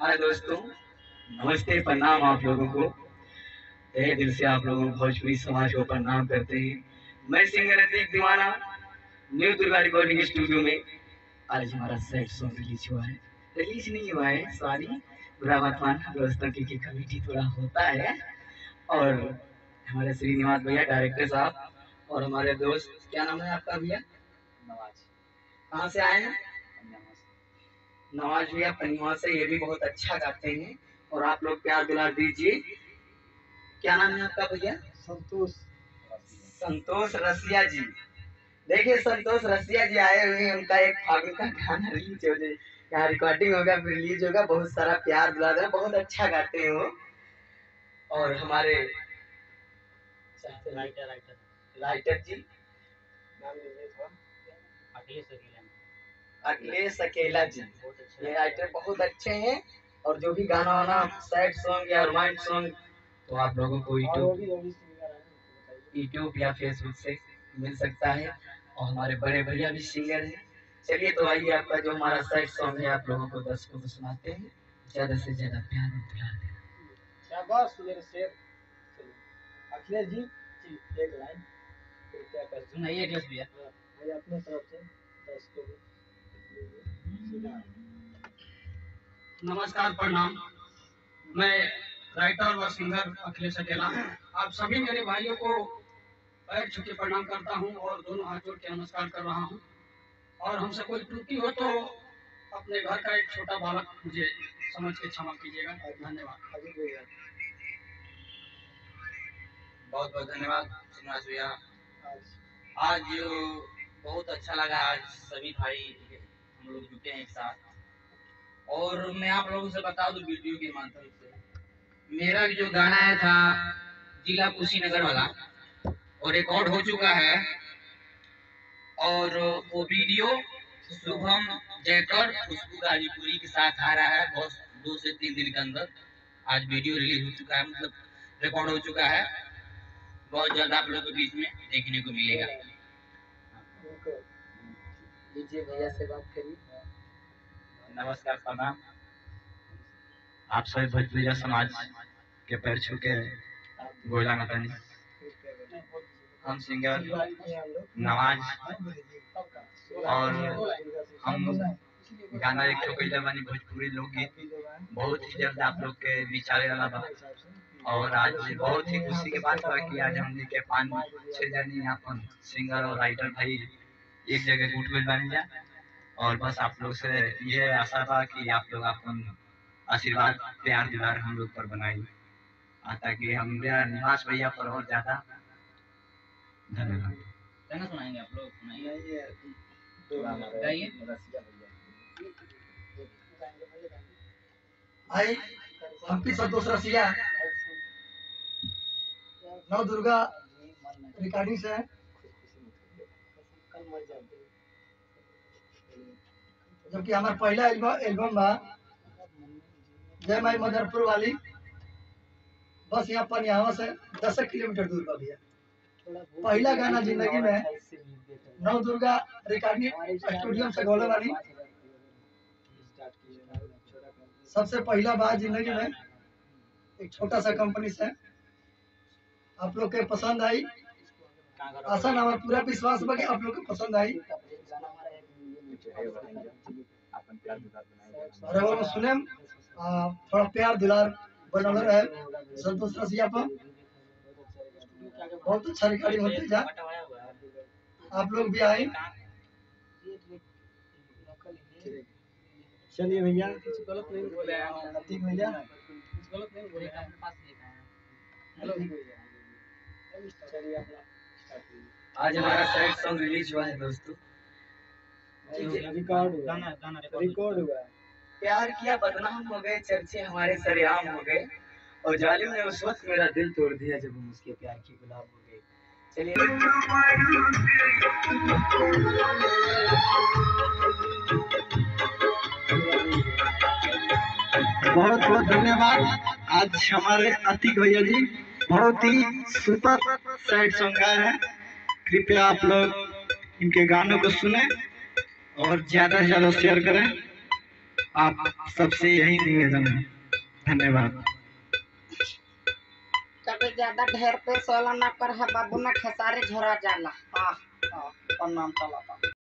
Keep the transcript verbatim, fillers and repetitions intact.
हाँ दोस्तों, नमस्ते, प्रणाम आप लोगों को। तहे दिल से आप लोगों को भोजपुरी समाज को प्रणाम करते हैं। मैं सिंगर अतीक दीवाना, न्यू दुर्गा रिकॉर्डिंग स्टूडियो में आज हमारा सेट सॉन्ग रिलीज हुआ है। रिलीज नहीं हुआ है, सॉरी, बुरा मत मानना दोस्तों, क्योंकि कमेटी थोड़ा होता है। और हमारे श्रीनिवास भैया डायरेक्टर साहब और हमारे दोस्त, क्या नाम है आपका भैया? नवाज। कहाँ से आए हैं? नवाज भैया पनिवा से, ये भी बहुत अच्छा गाते हैं और आप लोग प्यार दुलार दीजिए। क्या नाम है आपका भैया? संतोष। संतोष रसिया जी। देखिए संतोष रसिया जी आए हुए हैं, उनका एक फागुन का गाना रिलीज हो जाए, यहाँ रिकॉर्डिंग होगा, रिलीज होगा। बहुत सारा प्यार दुलार देना, बहुत अच्छा गाते हैं वो। और हमारे राइटर राइटर राइटर जी, नाम लीजिए थोड़ा। अखिलेश अकेला। अखिलेश अकेला जी, ये राइटर बहुत अच्छे हैं। और जो भी गाना वाना सैड सॉन्ग या रोमांस सॉन्ग, तो आप लोगों को यूट्यूब यूट्यूब या फेसबुक से मिल सकता है। और हमारे बड़े भैया भी सिंगर हैं। चलिए तो आइए, आपका जो हमारा सैड सॉन्ग है आप लोगों को दर्शकों को सुनाते हैं। ज्यादा से ज्यादा प्यार और दुलार देना। शाबाश मेरे शेर। अखिलेश जी जी एक लाइन कृपया कर सुनाइए। अखिलेश भैया भैया अपने तरफ से दर्शकों को। नमस्कार, प्रणाम। मैं राइटर व सिंगर अखिलेश अकेला आप सभी मेरे भाइयों को पैर छू के प्रणाम करता हूं और दोनों हाथ जोड़ के नमस्कार कर रहा हूं। और हमसे कोई त्रुटि हो तो अपने घर का एक छोटा बालक मुझे समझ के क्षमा कीजिएगा। धन्यवाद। बहुत बहुत धन्यवाद श्रीनिवास भैया। आज बहुत अच्छा लगा, आज सभी भाई हम लोग जुटे हैं एक साथ। और मैं आप लोगों से बता दूं वीडियो के माध्यम से, मेरा जो गाना आया था जिला कुशीनगर वाला और रिकॉर्ड हो चुका है। और वो वीडियो शुभम जयकर खुशबू गाजीपुरी के साथ आ रहा है। बहुत दो से तीन दिन के अंदर आज वीडियो रिलीज हो चुका है, मतलब रिकॉर्ड हो चुका है। बहुत जल्द आप लोगों के बीच में देखने को मिलेगा। भैया से बात करिए। नमस्कार, प्रणाम। आप सभी भोजपुरिया समाज के पैर छू के गोला नतनी। हम सिंगर नवाज और हम गाना एक ठोकैले बानी भोजपुरी लोकगीत, बहुत ही जल्द आप लोग के बीच आवे वाला बा। और आज बहुत ही खुशी के बात बा कि आज हमने के पाँच छह जनी अपन सिंगर और राइटर भाई एक जगह जुट गइल बानी जा। और बस आप लोग से ये आशा बा कि आप लोग अपन आशीर्वाद प्यार दुलार हम लोग पर बनाई, ताकि हम निवास भैया पर और ज्यादा। धन्यवाद। गाना सुनाएंगे आप लोग? सुनाइए, गाइए। भाई एमपी संतोष रसिया नौ दुर्गा रिकॉर्डिंग से जबकि हमारा पहला एल्बम बा जय माई मदरपुर वाली, बस यहाँ पर यहाँ से दस किलोमीटर दूर का भैया। पहला गाना जिंदगी में नौ दुर्गा रिकॉर्डिंग स्टूडियो से गौले वाली, सबसे पहला बात जिंदगी में एक छोटा सा कंपनी से। आप लोग के पसंद आई, आशा ना हमारा पूरा विश्वास बा कि आप लोग को पसंद आई। और सुने थोड़ा प्यार दुलार बनल रहे संतोष रसिया पर। बहुत अच्छा रिकॉर्डिंग होते जा, आप लोग भी आए। चलिए भैया, कुछ गलत नहीं बोले भैया, कुछ गलत नहीं बोले। आज हमारा सैड सॉन्ग रिलीज हुआ है दोस्तों। रिकॉर्ड गाना गाना रिकॉर्ड हुआ है। प्यार किया बदनाम हो गए, चर्चे हमारे सरेआम हो गए, और जालिम ने उस वक्त मेरा दिल तोड़ दिया जब हम उसके प्यार की गुलाब हो गए। चलिए बहुत बहुत धन्यवाद। आज हमारे अतीक भैया जी बहुत ही सुपर सैड सॉन्ग गाए हैं। कृपया आप लोग इनके गानों को सुने और ज्यादा से ज्यादा शेयर करें। आप सबसे यही निवेदन है। धन्यवाद। कभी ज्यादा ढेर पे सोला ना कर है बाबू ना खेसारी झोरा जाला। हाँ हाँ प्रणाम चला।